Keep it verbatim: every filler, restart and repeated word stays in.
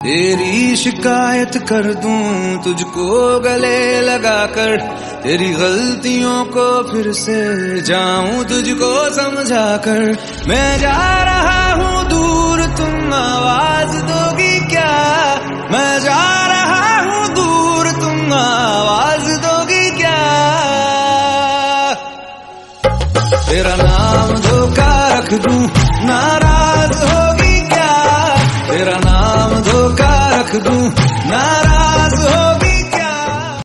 तेरी शिकायत कर दूं तुझको गले लगाकर, तेरी गलतियों को फिर से जाऊं तुझको समझाकर। मैं जा रहा हूँ दूर, तुम आवाज दोगी क्या? मैं जा